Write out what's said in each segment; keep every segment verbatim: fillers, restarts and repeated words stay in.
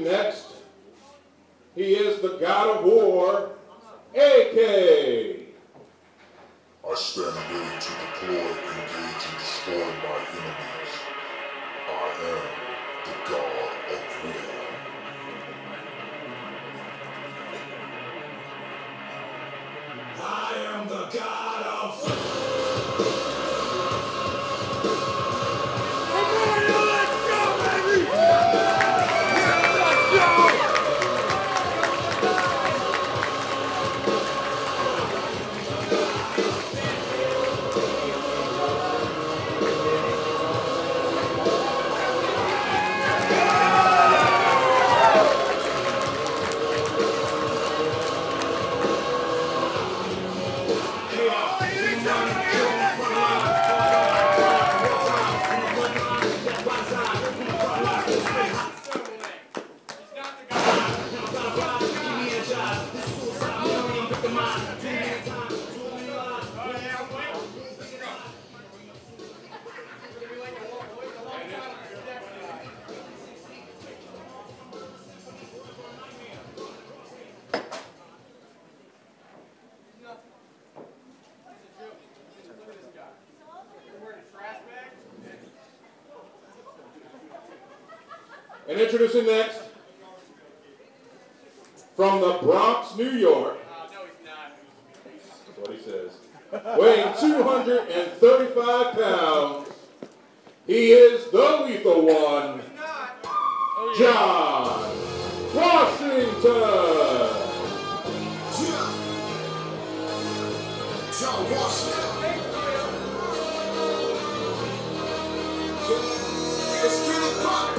next, he is the God of War, A K. I stand ready to deploy, engage, and destroy my enemies. I am the God of War. I am the God of War. And introducing next, from the Bronx, New York. That's what he says. Weighing two hundred thirty-five pounds, he is the lethal one, John Washington. John Washington. Let's get it poppin'.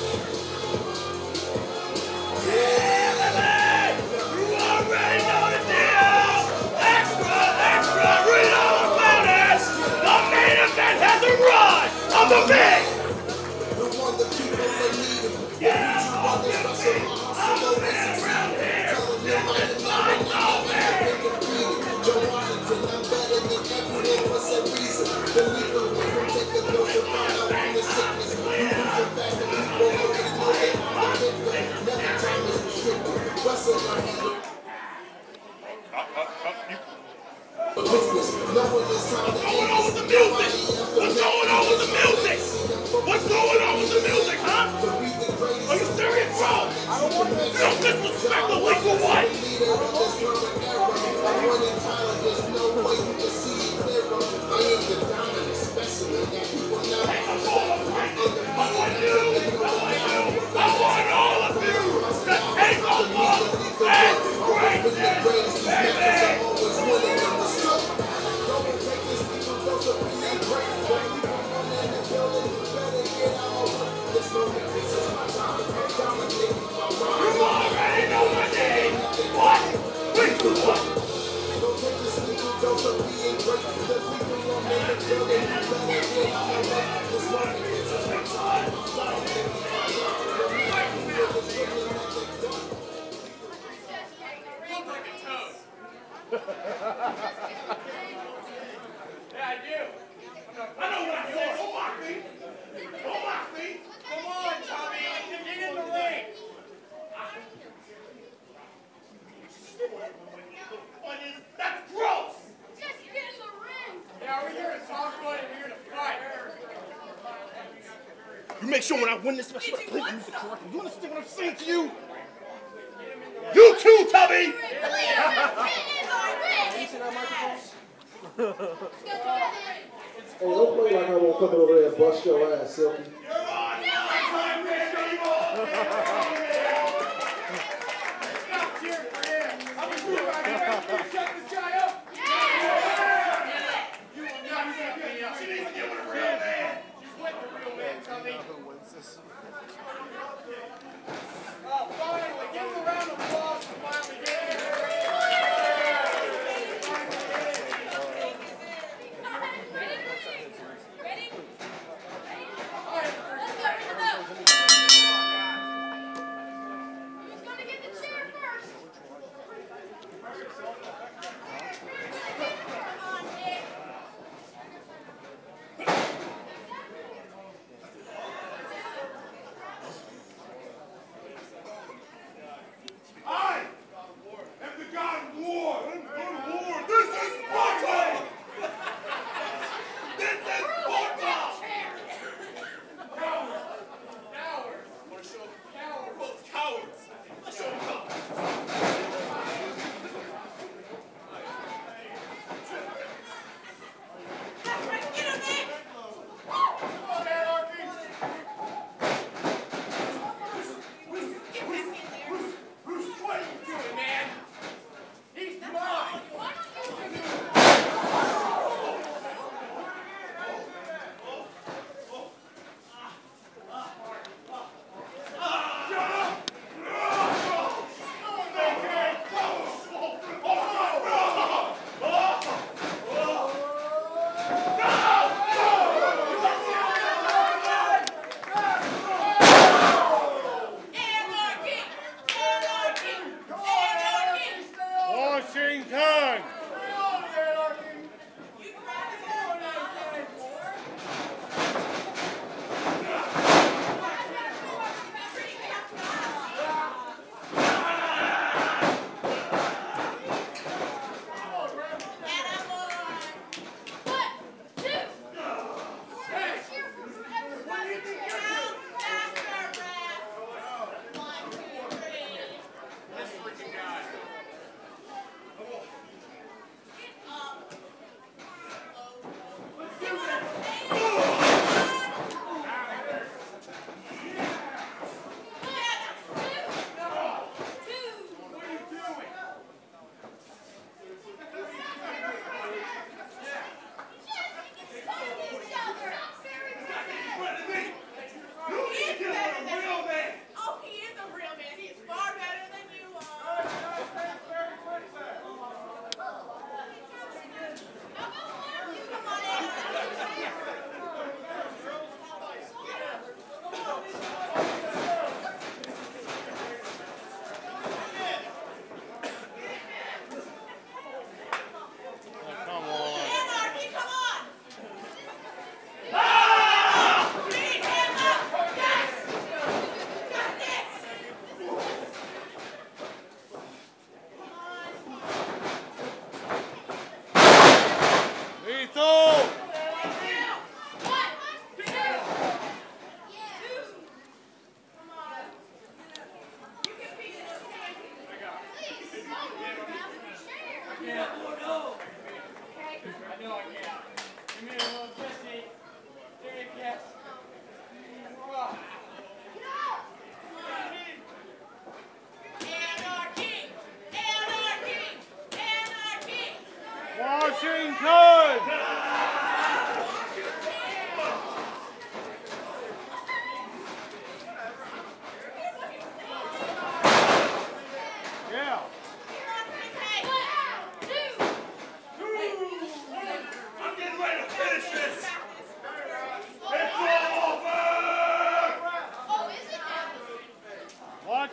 I'm the big! The one that people are needing. Yeah! You want this special hustle, this is Around here! telling your mind and Lights on me! Joe Washington, I'm better than everyone for some reason. The leader will take the dose and find out on the sickness. You lose it fast and people already know they are the victim. Never time is restricted. Wrestle my hand. Business. No one is trying to What's going on with the music? What's going on with the music? What's going on with the music, huh? Are you serious, bro? You don't disrespect the legal one! I want you, I want you, I want all of you to take over and greatness, baby! You already know my name! What? Three, two, one! Don't take this legal dose of being great. The people won't make it feel that you better get out of way. This morning is a big time. Look like a toad. Yeah, I do. I know what I said. Don't mock me. Don't mock me. Come on, Tommy. Get in the ring. What is that's gross. Just get in the ring. Yeah, we're here to talk about it. We're here to fight. You make sure when I win this match, I play the music correctly. You understand what I'm saying to you? You too, Tubby! Hey, don't play like I won't come over there and bust your ass, Silky. You're on my time, baby. Stop cheering for him. I'm a good guy. You ready to shut this guy up? Yeah! You will not shut me up. She needs to get with a real man. She's with the real man, Tommy. Oh, finally, give him a round of applause for finally getting here. Ready? All right, let's go.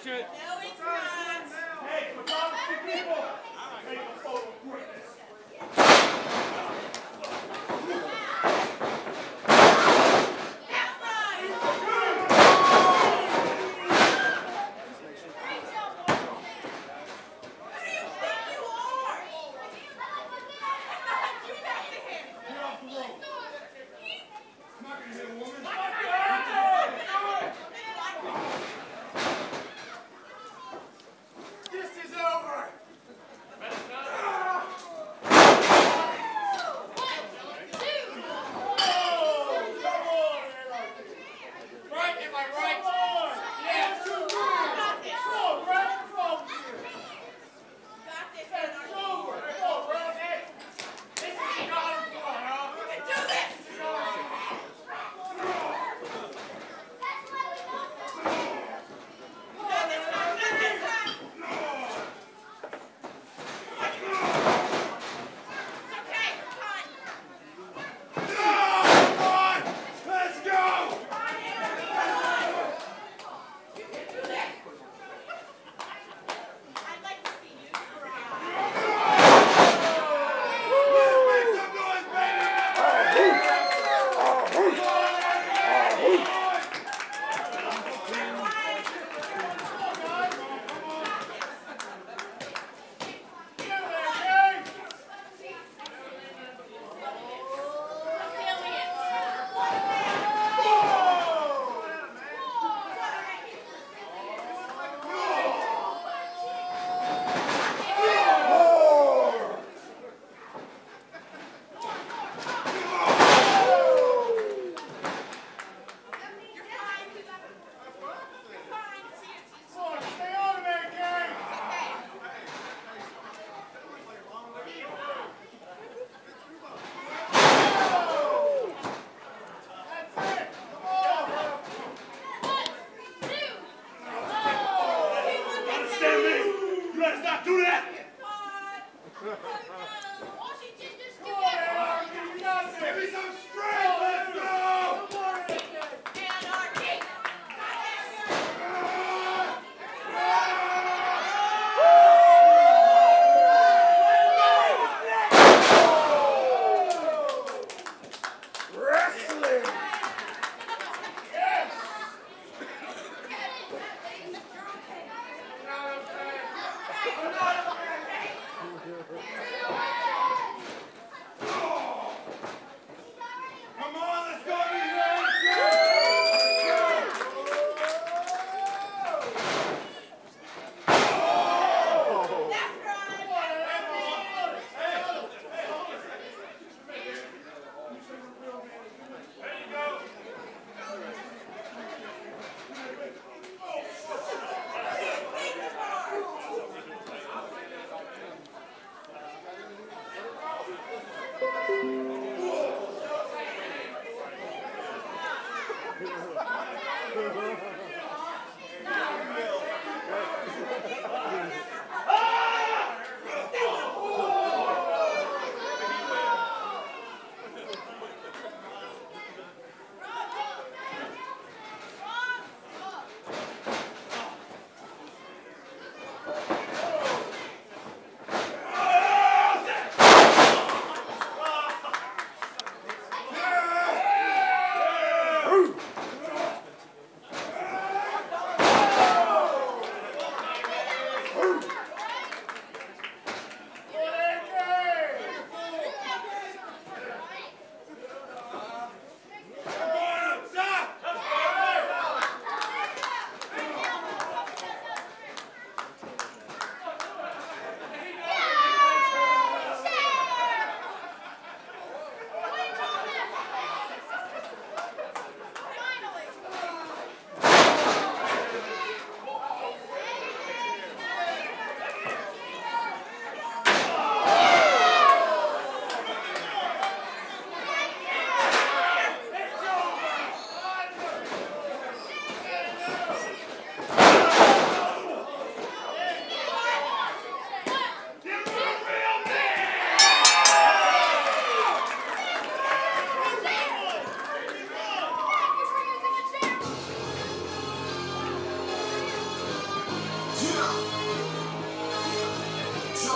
shit. No, it's not. Hey, photography people, take a photo quick.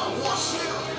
I wash now.